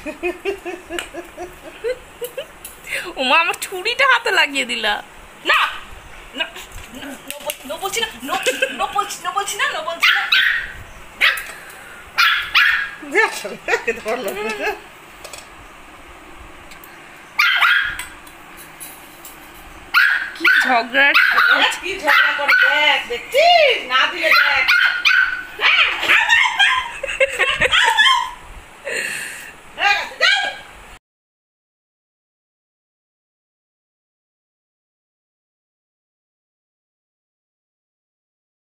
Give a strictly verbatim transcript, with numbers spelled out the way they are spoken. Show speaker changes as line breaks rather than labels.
ওমা আমার ছুরিটা হাতে লাগিয়ে দিলা। না না নো বলছি না, নো নো বলছি নো বলছি না, নো বলছি না। কি ঝগড়া,
কি ঝগড়া করে দেখ, দেখছিস না দিলে দেখ।